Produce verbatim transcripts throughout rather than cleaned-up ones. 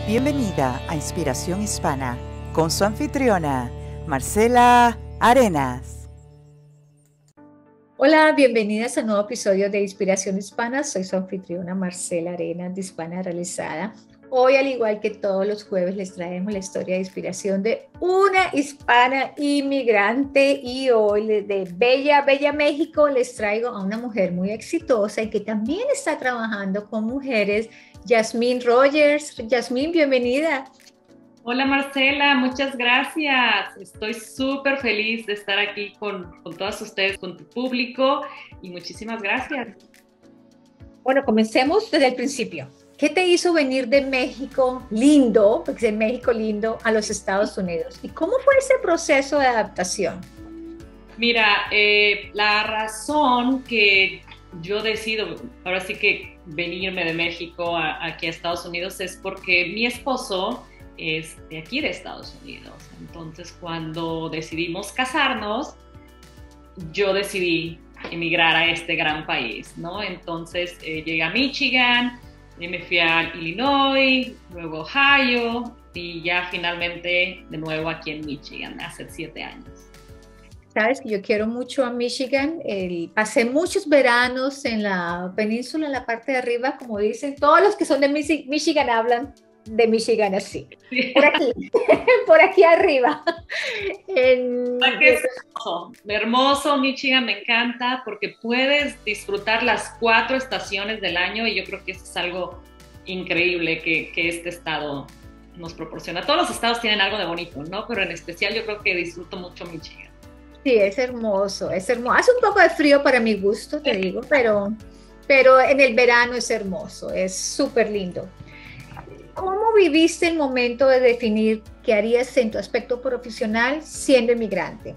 Bienvenida a Inspiración Hispana con su anfitriona, Marcela Arenas. Hola, bienvenidas a un nuevo episodio de Inspiración Hispana. Soy su anfitriona, Marcela Arenas, de Hispana Realizada. Hoy, al igual que todos los jueves, les traemos la historia de inspiración de una hispana inmigrante. Y hoy, desde Bella, Bella, México, les traigo a una mujer muy exitosa y que también está trabajando con mujeres, Yasmín Rogers. Yasmín, bienvenida. Hola Marcela, muchas gracias. Estoy súper feliz de estar aquí con, con todas ustedes, con tu público, y muchísimas gracias. Bueno, comencemos desde el principio. ¿Qué te hizo venir de México lindo, porque es México lindo, a los Estados Unidos? ¿Y cómo fue ese proceso de adaptación? Mira, eh, la razón que yo decido, ahora sí que venirme de México a, aquí a Estados Unidos es porque mi esposo es de aquí de Estados Unidos. Entonces, cuando decidimos casarnos, yo decidí emigrar a este gran país, ¿no? Entonces, eh, llegué a Michigan, y me fui a Illinois, luego Ohio, y ya finalmente de nuevo aquí en Michigan, hace siete años. Sabes que yo quiero mucho a Michigan. El, pasé muchos veranos en la península, en la parte de arriba, como dicen. Todos los que son de Michigan hablan de Michigan así. Sí. Por aquí, por aquí arriba. En... Es hermoso, hermoso, Michigan me encanta porque puedes disfrutar las cuatro estaciones del año y yo creo que eso es algo increíble que, que este estado nos proporciona. Todos los estados tienen algo de bonito, ¿no? Pero en especial yo creo que disfruto mucho Michigan. Sí, es hermoso, es hermoso. Hace un poco de frío para mi gusto, te digo, pero, pero en el verano es hermoso, es súper lindo. ¿Cómo viviste el momento de definir qué harías en tu aspecto profesional siendo inmigrante?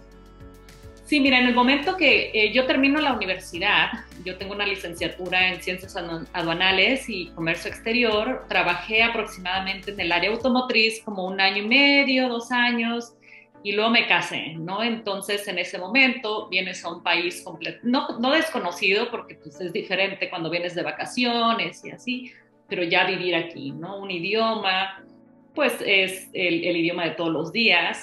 Sí, mira, en el momento que eh, yo termino la universidad, yo tengo una licenciatura en Ciencias Aduanales y Comercio Exterior, trabajé aproximadamente en el área automotriz como un año y medio, dos años, y luego me casé, ¿no? Entonces, en ese momento vienes a un país completo, no, no desconocido, porque pues, es diferente cuando vienes de vacaciones y así, pero ya vivir aquí, ¿no? Un idioma, pues es el, el idioma de todos los días.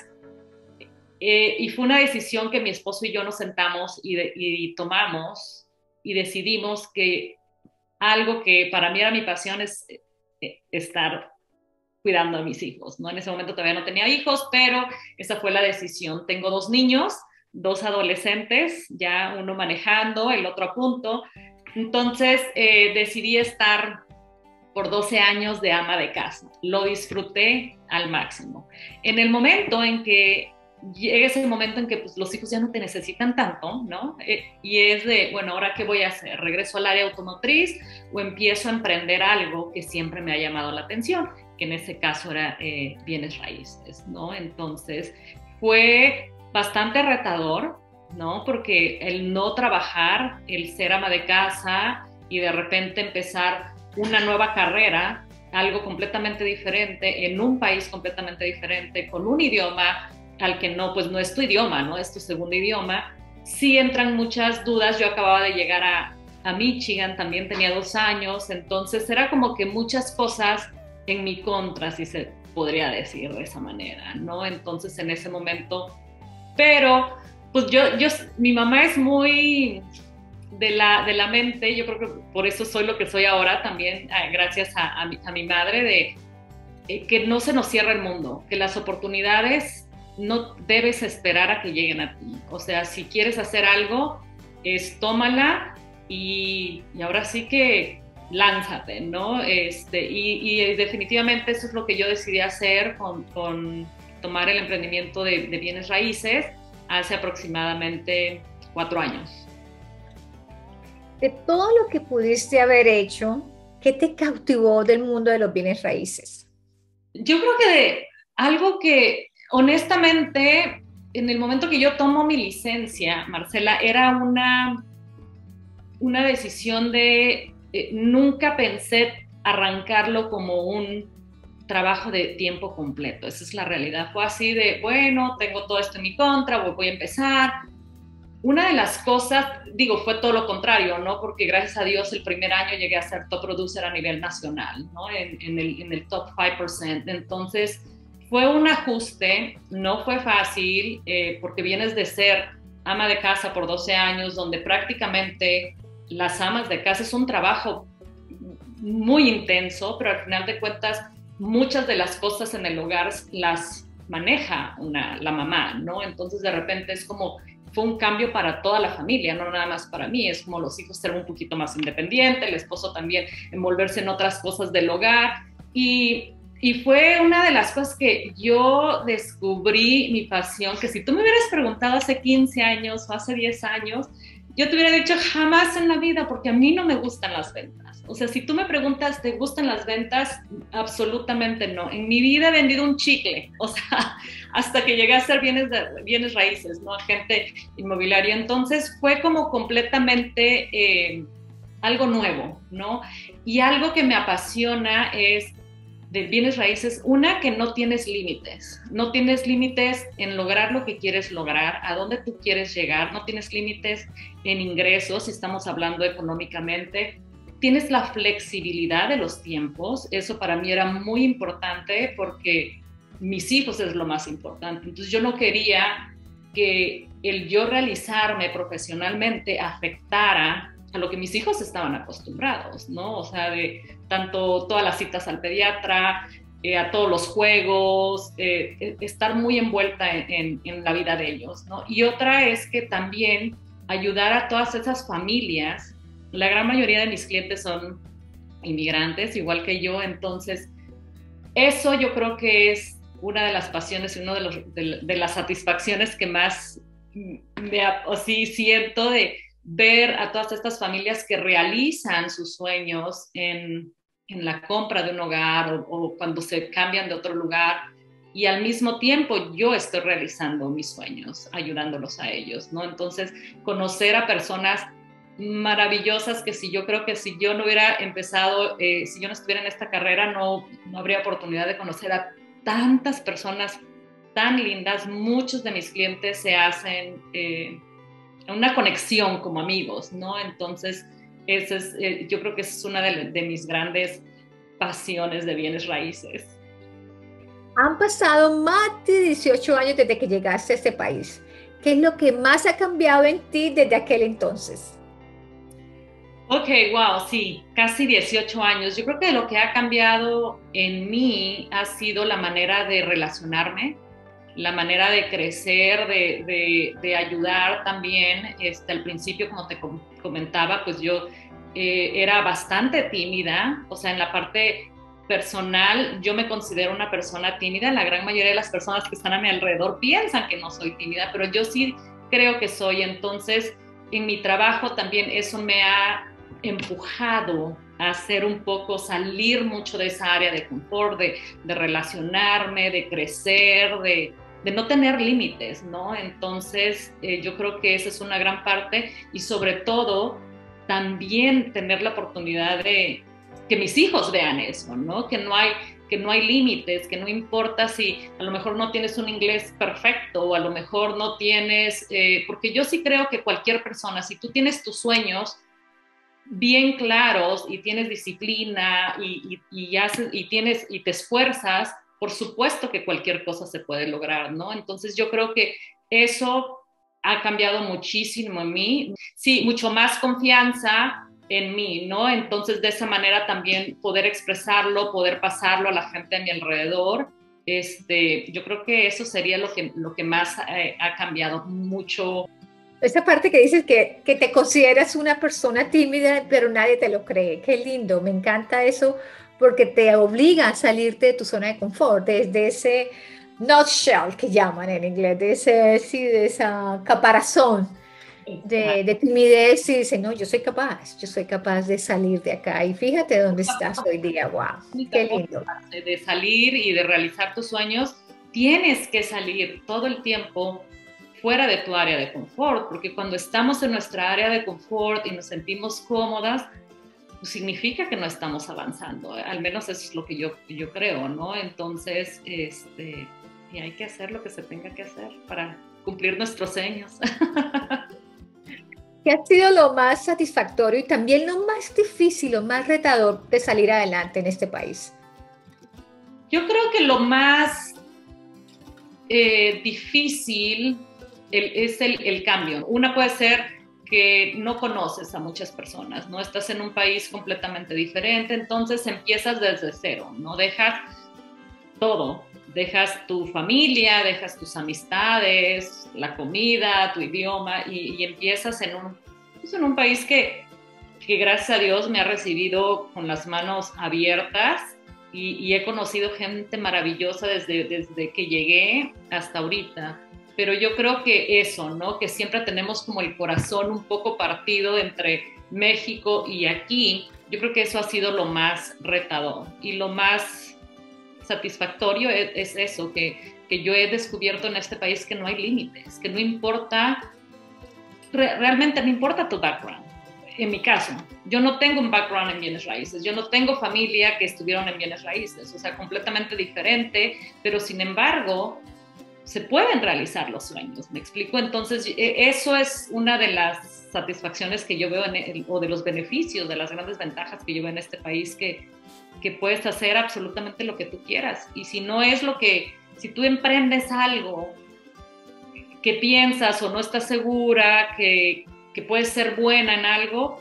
Eh, y fue una decisión que mi esposo y yo nos sentamos y, de, y tomamos y decidimos que algo que para mí era mi pasión es eh, estar cuidando a mis hijos, ¿no? En ese momento todavía no tenía hijos, pero esa fue la decisión. Tengo dos niños, dos adolescentes, ya uno manejando, el otro a punto. Entonces eh, decidí estar por doce años de ama de casa. Lo disfruté al máximo. En el momento en que llega ese momento en que pues, los hijos ya no te necesitan tanto, ¿no? Eh, y es de, bueno, ¿ahora qué voy a hacer? ¿Regreso al área automotriz o empiezo a emprender algo que siempre me ha llamado la atención? Que en ese caso era eh, bienes raíces, ¿no? Entonces fue bastante retador, ¿no? Porque el no trabajar, el ser ama de casa y de repente empezar una nueva carrera, algo completamente diferente, en un país completamente diferente, con un idioma al que no, pues no es tu idioma, ¿no? Es tu segundo idioma. Sí entran muchas dudas. Yo acababa de llegar a, a Michigan, también tenía dos años, entonces era como que muchas cosas en mi contra, si se podría decir de esa manera, ¿no? Entonces en ese momento, pero pues yo, yo mi mamá es muy de la, de la mente, yo creo que por eso soy lo que soy ahora también, eh, gracias a, a, mi, a mi madre, de eh, que no se nos cierra el mundo, que las oportunidades no debes esperar a que lleguen a ti. O sea, si quieres hacer algo, es tómala y, y ahora sí que lánzate, ¿no? Este, y, y definitivamente eso es lo que yo decidí hacer con, con tomar el emprendimiento de, de bienes raíces hace aproximadamente cuatro años. De todo lo que pudiste haber hecho, ¿qué te cautivó del mundo de los bienes raíces? Yo creo que de algo que honestamente, en el momento que yo tomo mi licencia, Marcela, era una, una decisión de, eh, nunca pensé arrancarlo como un trabajo de tiempo completo. Esa es la realidad. Fue así de, bueno, tengo todo esto en mi contra, voy, voy a empezar. una de las cosas, digo, fue todo lo contrario, ¿no? Porque gracias a Dios el primer año llegué a ser top producer a nivel nacional, ¿no? En, en, el, en el top cinco por ciento. Entonces, fue un ajuste, no fue fácil, eh, porque vienes de ser ama de casa por doce años, donde prácticamente las amas de casa es un trabajo muy intenso, pero al final de cuentas, muchas de las cosas en el hogar las maneja una, la mamá, ¿no? Entonces, de repente es como fue un cambio para toda la familia, no nada más para mí, es como los hijos ser un poquito más independientes, el esposo también envolverse en otras cosas del hogar, y, y fue una de las cosas que yo descubrí mi pasión, que si tú me hubieras preguntado hace quince años o hace diez años, yo te hubiera dicho jamás en la vida, porque a mí no me gustan las ventas. O sea, si tú me preguntas, ¿te gustan las ventas? Absolutamente no. En mi vida he vendido un chicle, o sea, hasta que llegué a hacer bienes, de, bienes raíces, ¿no? Agente inmobiliario. Entonces fue como completamente eh, algo nuevo, ¿no? Y algo que me apasiona es de bienes raíces, una, que no tienes límites, no tienes límites en lograr lo que quieres lograr, a dónde tú quieres llegar, no tienes límites en ingresos, si estamos hablando económicamente, tienes la flexibilidad de los tiempos, eso para mí era muy importante porque mis hijos es lo más importante, entonces yo no quería que el yo realizarme profesionalmente afectara a lo que mis hijos estaban acostumbrados, ¿no? O sea, de tanto todas las citas al pediatra, eh, a todos los juegos, eh, estar muy envuelta en, en, en la vida de ellos, ¿no? Y otra es que también ayudar a todas esas familias. La gran mayoría de mis clientes son inmigrantes, igual que yo, entonces eso yo creo que es una de las pasiones y una de, los, de, de las satisfacciones que más me, o sí, siento de ver a todas estas familias que realizan sus sueños en, en la compra de un hogar o, o cuando se cambian de otro lugar, y al mismo tiempo yo estoy realizando mis sueños, ayudándolos a ellos, ¿no? Entonces, conocer a personas maravillosas que si yo creo que si yo no hubiera empezado, eh, si yo no estuviera en esta carrera, no, no habría oportunidad de conocer a tantas personas tan lindas. Muchos de mis clientes se hacen eh, una conexión como amigos, ¿no? Entonces, ese es, eh, yo creo que esa es una de, de mis grandes pasiones de bienes raíces. Han pasado más de dieciocho años desde que llegaste a este país. ¿Qué es lo que más ha cambiado en ti desde aquel entonces? Ok, wow, sí, casi dieciocho años. Yo creo que lo que ha cambiado en mí ha sido la manera de relacionarme, la manera de crecer, de, de, de ayudar también. Este, al principio, como te comentaba, pues yo eh, era bastante tímida, o sea, en la parte personal yo me considero una persona tímida. La gran mayoría de las personas que están a mi alrededor piensan que no soy tímida, pero yo sí creo que soy. Entonces, en mi trabajo también eso me ha empujado a hacer un poco, salir mucho de esa área de confort, de, de relacionarme, de crecer, de, de no tener límites, ¿no? Entonces, eh, yo creo que esa es una gran parte, y sobre todo, también tener la oportunidad de que mis hijos vean eso, ¿no? Que no hay, que no hay límites, que no importa si a lo mejor no tienes un inglés perfecto o a lo mejor no tienes, eh, porque yo sí creo que cualquier persona, si tú tienes tus sueños bien claros y tienes disciplina y, y, y, haces, y, tienes, y te esfuerzas, por supuesto que cualquier cosa se puede lograr, ¿no? Entonces yo creo que eso ha cambiado muchísimo en mí. Sí, mucho más confianza en mí, ¿no? Entonces de esa manera también poder expresarlo, poder pasarlo a la gente a mi alrededor. Este, yo creo que eso sería lo que, lo que más eh, ha cambiado mucho. Esa parte que dices que, que te consideras una persona tímida, pero nadie te lo cree. Qué lindo, me encanta eso, porque te obliga a salirte de tu zona de confort, desde ese nutshell que llaman en inglés, de, ese, sí, de esa caparazón de, de timidez, y dice, no, yo soy capaz, yo soy capaz de salir de acá. Y fíjate dónde estás hoy día, wow, qué lindo. De salir y de realizar tus sueños, tienes que salir todo el tiempo fuera de tu área de confort, porque cuando estamos en nuestra área de confort y nos sentimos cómodas, pues significa que no estamos avanzando, al menos eso es lo que yo, yo creo, ¿no? Entonces, este, y hay que hacer lo que se tenga que hacer para cumplir nuestros sueños. ¿Qué ha sido lo más satisfactorio y también lo más difícil, lo más retador de salir adelante en este país? Yo creo que lo más eh, difícil el, es el, el cambio. Una puede ser que no conoces a muchas personas, ¿no? Estás en un país completamente diferente, entonces empiezas desde cero, ¿no? Dejas todo, dejas tu familia, dejas tus amistades, la comida, tu idioma, y, y empiezas en un, pues en un país que, que gracias a Dios me ha recibido con las manos abiertas, y, y he conocido gente maravillosa desde, desde que llegué hasta ahorita. Pero yo creo que eso, ¿no? Que siempre tenemos como el corazón un poco partido entre México y aquí. Yo creo que eso ha sido lo más retador y lo más satisfactorio es, es eso, que, que yo he descubierto en este país que no hay límites, que no importa, re, realmente no importa tu background. En mi caso, yo no tengo un background en bienes raíces, yo no tengo familia que estuvieron en bienes raíces, o sea, completamente diferente, pero sin embargo se pueden realizar los sueños, ¿me explico? Entonces, eso es una de las satisfacciones que yo veo, en el, o de los beneficios, de las grandes ventajas que yo veo en este país, que, que puedes hacer absolutamente lo que tú quieras. Y si no es lo que, si tú emprendes algo que piensas o no estás segura, que, que puedes ser buena en algo,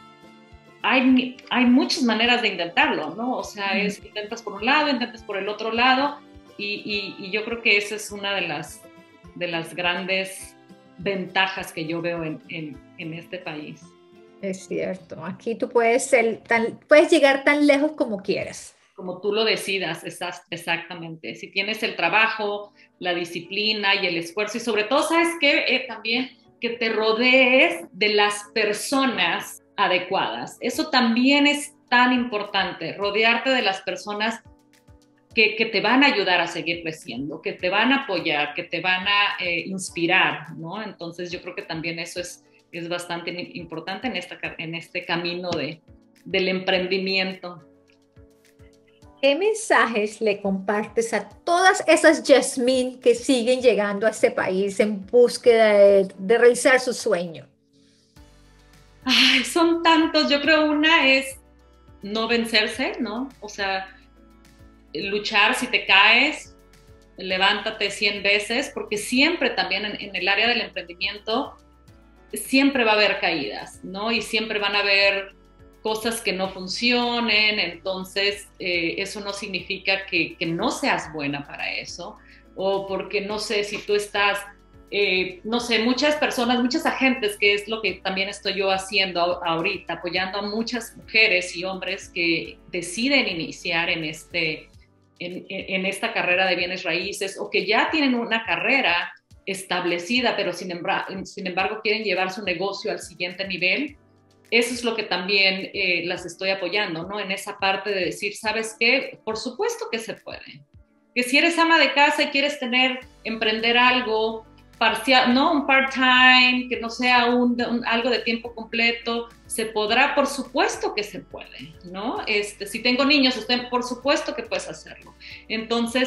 hay, hay muchas maneras de intentarlo, ¿no? O sea, es, intentas por un lado, intentas por el otro lado, Y, y, y yo creo que esa es una de las, de las grandes ventajas que yo veo en, en, en este país. Es cierto, aquí tú puedes, ser tan, puedes llegar tan lejos como quieras. Como tú lo decidas, exactamente. Si tienes el trabajo, la disciplina y el esfuerzo, y sobre todo, ¿sabes qué? Eh, también que te rodees de las personas adecuadas. Eso también es tan importante, rodearte de las personas Que, que te van a ayudar a seguir creciendo, que te van a apoyar, que te van a eh, inspirar, ¿no? Entonces yo creo que también eso es, es bastante importante en, esta, en este camino de, del emprendimiento. ¿Qué mensajes le compartes a todas esas Yasmín que siguen llegando a este país en búsqueda de, de realizar su sueño? Ay, son tantos. Yo creo una es no vencerse, ¿no? O sea, luchar. Si te caes, levántate cien veces, porque siempre también en, en el área del emprendimiento siempre va a haber caídas, ¿no? Y siempre van a haber cosas que no funcionen, entonces eh, eso no significa que, que no seas buena para eso, o porque no sé si tú estás, eh, no sé, muchas personas, muchas agentes, que es lo que también estoy yo haciendo ahorita, apoyando a muchas mujeres y hombres que deciden iniciar en este En, en esta carrera de bienes raíces, o que ya tienen una carrera establecida, pero sin embargo, sin embargo quieren llevar su negocio al siguiente nivel. Eso es lo que también eh, las estoy apoyando, ¿no? En esa parte de decir, ¿sabes qué? Por supuesto que se puede. Que si eres ama de casa y quieres tener, emprender algo parcial, no un part-time, que no sea un, un, algo de tiempo completo, se podrá, por supuesto que se puede, ¿no? Este, si tengo niños, usted, por supuesto que puedes hacerlo. Entonces,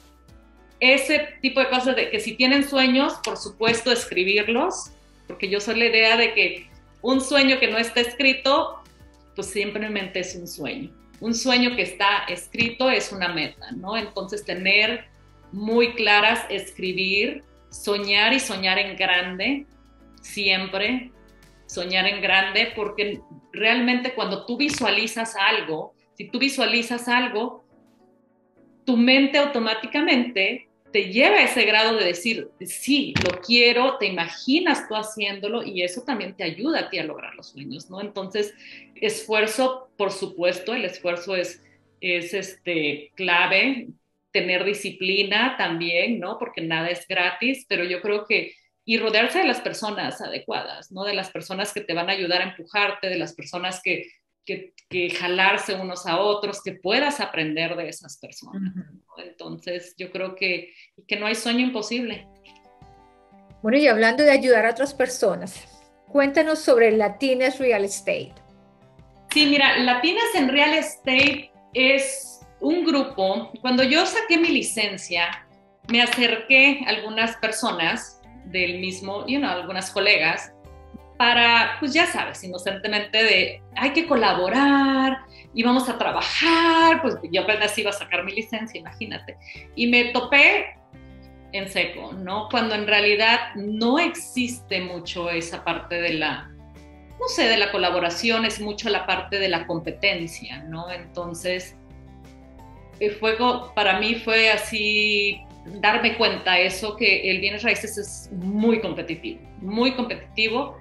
ese tipo de cosas, de que si tienen sueños, por supuesto escribirlos, porque yo soy la idea de que un sueño que no está escrito, pues simplemente es un sueño. Un sueño que está escrito es una meta, ¿no? Entonces, tener muy claras, escribir, soñar y soñar en grande, siempre soñar en grande, porque realmente cuando tú visualizas algo, si tú visualizas algo, tu mente automáticamente te lleva a ese grado de decir, sí, lo quiero, te imaginas tú haciéndolo, y eso también te ayuda a ti a lograr los sueños, ¿no? Entonces, esfuerzo, por supuesto, el esfuerzo es, es este, clave. Tener disciplina también, ¿no? Porque nada es gratis, pero yo creo que, y rodearse de las personas adecuadas, ¿no? De las personas que te van a ayudar a empujarte, de las personas que, que, que jalarse unos a otros, que puedas aprender de esas personas, ¿no? Entonces, yo creo que, que no hay sueño imposible. Bueno, y hablando de ayudar a otras personas, cuéntanos sobre Latinas Real Estate. Sí, mira, Latinas en Real Estate es un grupo. Cuando yo saqué mi licencia, me acerqué a algunas personas del mismo, you know, algunas colegas, para, pues ya sabes, inocentemente de, hay que colaborar y vamos a trabajar, pues yo apenas iba a sacar mi licencia, imagínate, y me topé en seco, ¿no? Cuando en realidad no existe mucho esa parte de la, no sé, de la colaboración, es mucho la parte de la competencia, ¿no? Entonces, fue, para mí fue así darme cuenta eso, que el bienes raíces es muy competitivo, muy competitivo,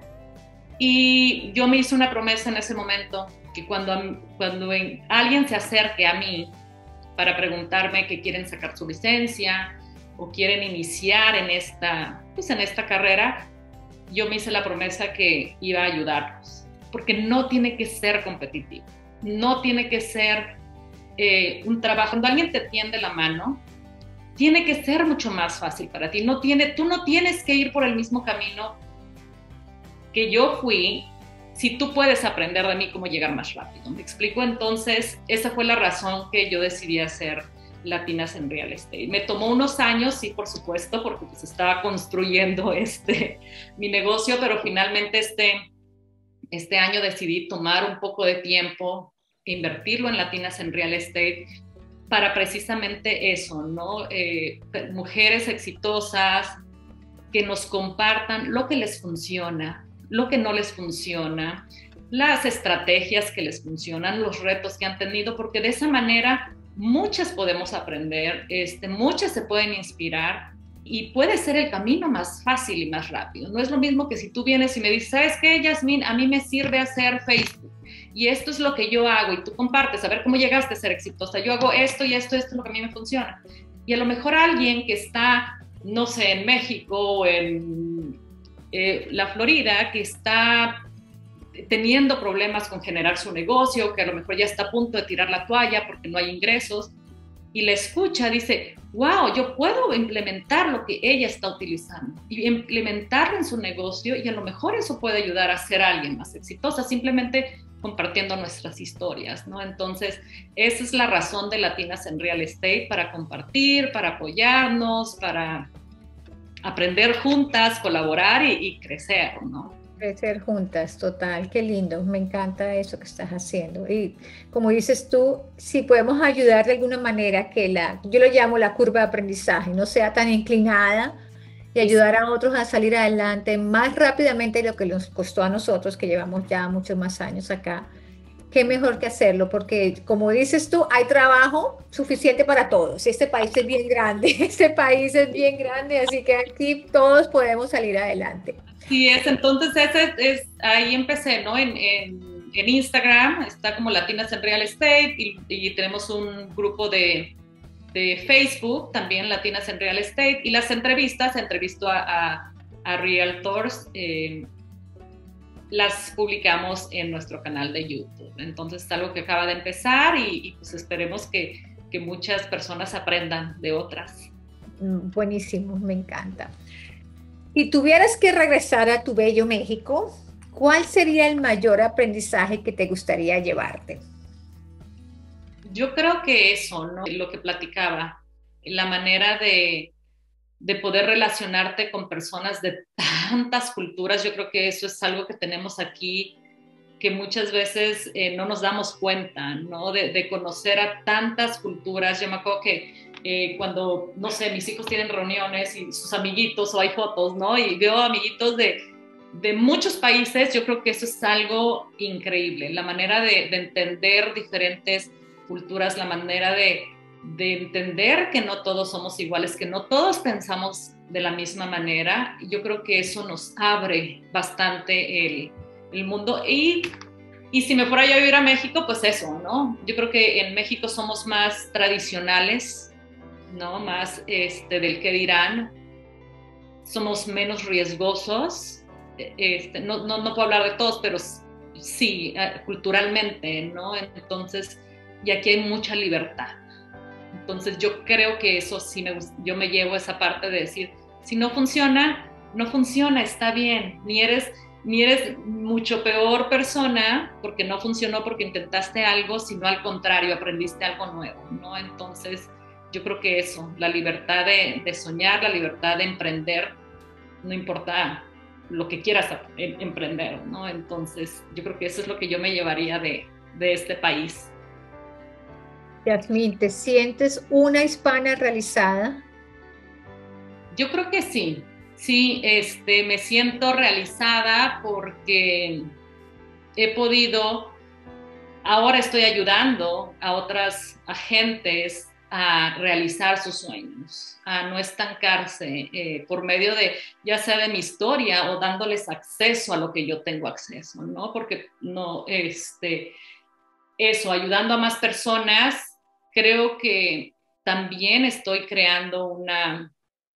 y yo me hice una promesa en ese momento, que cuando, cuando alguien se acerque a mí para preguntarme que quieren sacar su licencia o quieren iniciar en esta, pues en esta carrera, yo me hice la promesa que iba a ayudarlos, porque no tiene que ser competitivo, no tiene que ser eh, un trabajo. Cuando alguien te tiende la mano, tiene que ser mucho más fácil para ti. No tiene, tú no tienes que ir por el mismo camino que yo fui, si tú puedes aprender de mí cómo llegar más rápido. ¿Me explico? Entonces, esa fue la razón que yo decidí hacer Latinas en Real Estate. Me tomó unos años, sí, por supuesto, porque pues estaba construyendo este, mi negocio, pero finalmente este, este año decidí tomar un poco de tiempo, invertirlo en Latinas en Real Estate, para precisamente eso, ¿no? Eh, mujeres exitosas que nos compartan lo que les funciona, lo que no les funciona, las estrategias que les funcionan, los retos que han tenido, porque de esa manera muchas podemos aprender, este, muchas se pueden inspirar y puede ser el camino más fácil y más rápido. No es lo mismo que si tú vienes y me dices, ¿sabes qué, Yasmín? A mí me sirve hacer Facebook y esto es lo que yo hago, y tú compartes, a ver cómo llegaste a ser exitosa. Yo hago esto y esto, esto es lo que a mí me funciona. Y a lo mejor alguien que está, no sé, en México o en eh, la Florida, que está teniendo problemas con generar su negocio, que a lo mejor ya está a punto de tirar la toalla porque no hay ingresos, y la escucha, dice, wow, yo puedo implementar lo que ella está utilizando y implementarlo en su negocio, y a lo mejor eso puede ayudar a ser alguien más exitosa, simplemente compartiendo nuestras historias, ¿no? Entonces, esa es la razón de Latinas en Real Estate, para compartir, para apoyarnos, para aprender juntas, colaborar y, y crecer, ¿no? Crecer juntas, total, qué lindo, me encanta eso que estás haciendo. Y como dices tú, si podemos ayudar de alguna manera que la, yo lo llamo la curva de aprendizaje, no sea tan inclinada, y ayudar a otros a salir adelante más rápidamente de lo que nos costó a nosotros, que llevamos ya muchos más años acá, qué mejor que hacerlo, porque como dices tú, hay trabajo suficiente para todos. Este país es bien grande, este país es bien grande, así que aquí todos podemos salir adelante. Sí, es, entonces ese es, ahí empecé, ¿no? En, en, en Instagram está como Latinas en Real Estate, y, y tenemos un grupo de, de Facebook, también Latinas en Real Estate, y las entrevistas, entrevisto a, a, a Realtors, eh, las publicamos en nuestro canal de YouTube. Entonces es algo que acaba de empezar, y, y pues esperemos que, que muchas personas aprendan de otras. Buenísimo, me encanta. Si tuvieras que regresar a tu bello México, ¿cuál sería el mayor aprendizaje que te gustaría llevarte? Yo creo que eso, ¿no? Lo que platicaba, la manera de, de poder relacionarte con personas de tantas culturas. Yo creo que eso es algo que tenemos aquí, que muchas veces eh, no nos damos cuenta, ¿no? De, de conocer a tantas culturas. Yo me acuerdo que eh, cuando, no sé, mis hijos tienen reuniones y sus amiguitos, o hay fotos, ¿no? Y veo amiguitos de, de muchos países. Yo creo que eso es algo increíble, la manera de, de entender diferentes culturas, la manera de, de entender que no todos somos iguales, que no todos pensamos de la misma manera. Yo creo que eso nos abre bastante el, el mundo. Y, y si me fuera yo a vivir a México, pues eso, ¿no? Yo creo que en México somos más tradicionales, ¿no? Más este, del qué dirán. Somos menos riesgosos. Este, no, no, no puedo hablar de todos, pero sí, culturalmente, ¿no? Entonces, y aquí hay mucha libertad. Entonces yo creo que eso sí, me, yo me llevo esa parte de decir, si no funciona, no funciona, está bien, ni eres, ni eres mucho peor persona porque no funcionó, porque intentaste algo, sino al contrario, aprendiste algo nuevo, ¿no? Entonces yo creo que eso, la libertad de, de soñar, la libertad de emprender, no importa lo que quieras em, emprender, ¿no? Entonces, yo creo que eso es lo que yo me llevaría de, de este país. Yasmín, ¿te sientes una hispana realizada? Yo creo que sí, sí, este, me siento realizada porque he podido, ahora estoy ayudando a otras agentes a realizar sus sueños, a no estancarse eh, por medio de, ya sea de mi historia o dándoles acceso a lo que yo tengo acceso, ¿no? Porque no, este, eso, ayudando a más personas, creo que también estoy creando una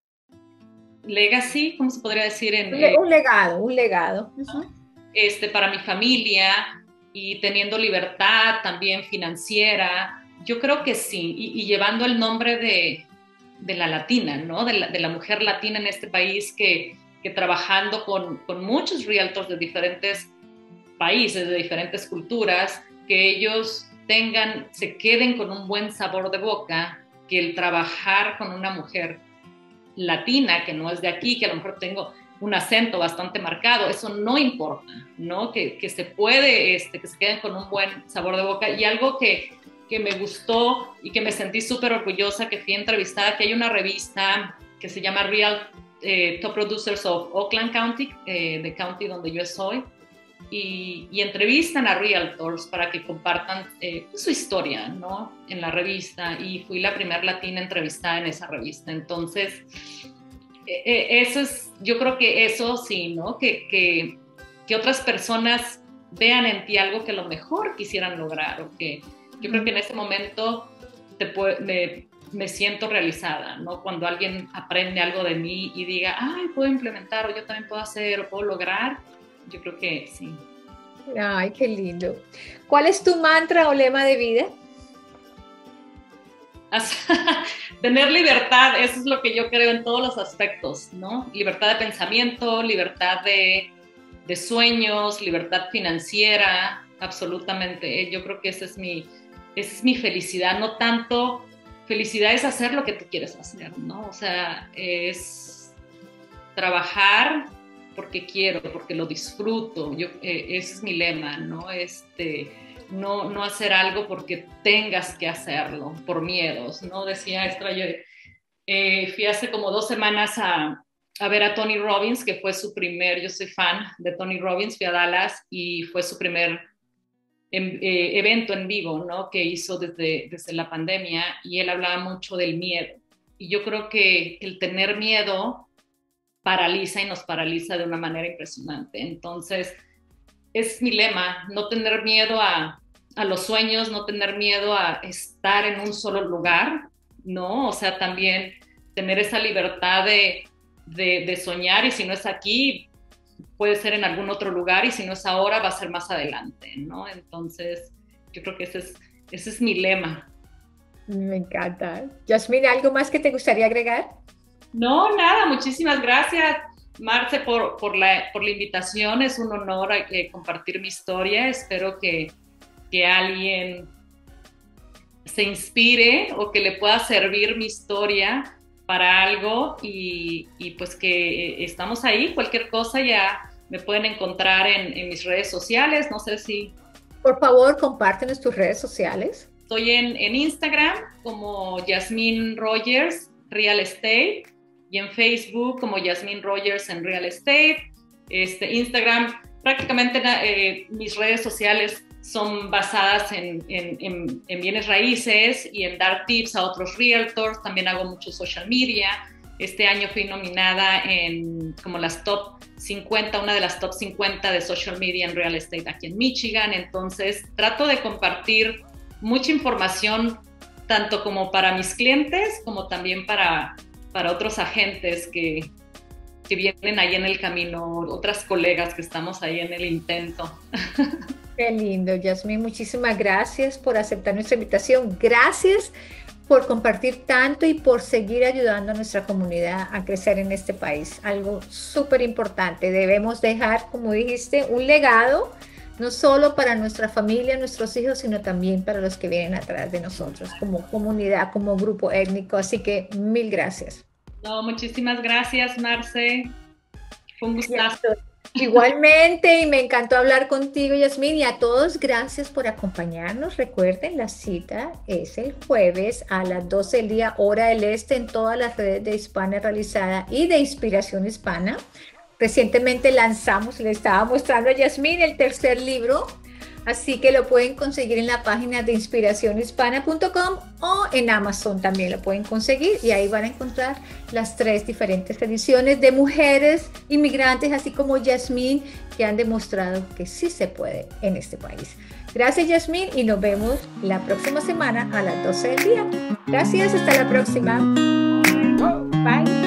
legacy, ¿cómo se podría decir? En, un, le un legado, un legado. Uh-huh. este, para mi familia y teniendo libertad también financiera. Yo creo que sí, y, y llevando el nombre de, de la latina, ¿no? De la, de la mujer latina en este país que, que trabajando con, con muchos realtors de diferentes países, de diferentes culturas, que ellos tengan, se queden con un buen sabor de boca, que el trabajar con una mujer latina, que no es de aquí, que a lo mejor tengo un acento bastante marcado, eso no importa, ¿no? Que, que se puede, este, que se queden con un buen sabor de boca. Y algo que, que me gustó y que me sentí súper orgullosa, que fui entrevistada, que hay una revista que se llama Real eh, Top Producers of Oakland County, eh, de county donde yo soy, y, y entrevistan a realtors para que compartan eh, su historia, ¿no? En la revista, y fui la primera latina entrevistada en esa revista. Entonces, eh, eso es, yo creo que eso sí, ¿no? Que, que, que otras personas vean en ti algo que a lo mejor quisieran lograr, o que yo creo que en ese momento te puede, me, me siento realizada, ¿no? Cuando alguien aprende algo de mí y diga, ay, puedo implementar, o yo también puedo hacer, o puedo lograr, yo creo que sí. Ay, qué lindo. ¿Cuál es tu mantra o lema de vida? Tener libertad, eso es lo que yo creo en todos los aspectos, ¿no? Libertad de pensamiento, libertad de, de sueños, libertad financiera, absolutamente. Yo creo que esa es mi, esa es mi felicidad, no tanto, felicidad es hacer lo que tú quieres hacer, ¿no? O sea, es trabajar porque quiero, porque lo disfruto, yo, eh, ese es mi lema, ¿no? Este, no, no hacer algo porque tengas que hacerlo, por miedos, ¿no? Decía Extra, yo eh, fui hace como dos semanas a, a ver a Tony Robbins, que fue su primer, yo soy fan de Tony Robbins, fui a Dallas y fue su primer en, eh, evento en vivo, ¿no? Que hizo desde, desde la pandemia, y él hablaba mucho del miedo, y yo creo que el tener miedo paraliza y nos paraliza de una manera impresionante. Entonces, es mi lema, no tener miedo a, a los sueños, no tener miedo a estar en un solo lugar, ¿no? O sea, también tener esa libertad de, de, de soñar, y si no es aquí, puede ser en algún otro lugar, y si no es ahora, va a ser más adelante, ¿no? Entonces, yo creo que ese es, ese es mi lema. Me encanta. Yasmín, ¿algo más que te gustaría agregar? No, nada, muchísimas gracias, Marce, por, por, la, por la invitación. Es un honor eh, compartir mi historia. Espero que, que alguien se inspire o que le pueda servir mi historia para algo, y, y pues que estamos ahí. Cualquier cosa ya me pueden encontrar en, en mis redes sociales. No sé si... Por favor, compártenos tus redes sociales. Estoy en, en Instagram como Yasmín Rogers Real Estate, y en Facebook como Yasmín Rogers en Real Estate. Este, Instagram, prácticamente eh, mis redes sociales son basadas en, en, en, en bienes raíces y en dar tips a otros realtors. También hago mucho social media. Este año fui nominada en como las top cincuenta, una de las top cincuenta de social media en real estate aquí en Michigan. Entonces trato de compartir mucha información, tanto como para mis clientes, como también para para otros agentes que, que vienen ahí en el camino, otras colegas que estamos ahí en el intento. Qué lindo, Yasmín, muchísimas gracias por aceptar nuestra invitación. Gracias por compartir tanto y por seguir ayudando a nuestra comunidad a crecer en este país. Algo súper importante. Debemos dejar, como dijiste, un legado, no solo para nuestra familia, nuestros hijos, sino también para los que vienen atrás de nosotros, como comunidad, como grupo étnico. Así que mil gracias. No, muchísimas gracias, Marce. Fue un gustazo. Igualmente, y me encantó hablar contigo, Yasmín, y a todos gracias por acompañarnos. Recuerden, la cita es el jueves a las doce del día, hora del este, en todas las redes de Hispana Realizada y de Inspiración Hispana. Recientemente lanzamos, le estaba mostrando a Yasmín el tercer libro, así que lo pueden conseguir en la página de inspiración hispana punto com o en Amazon también lo pueden conseguir, y ahí van a encontrar las tres diferentes ediciones de mujeres inmigrantes, así como Yasmín, que han demostrado que sí se puede en este país. Gracias, Yasmín, y nos vemos la próxima semana a las doce del día. Gracias, hasta la próxima. Bye.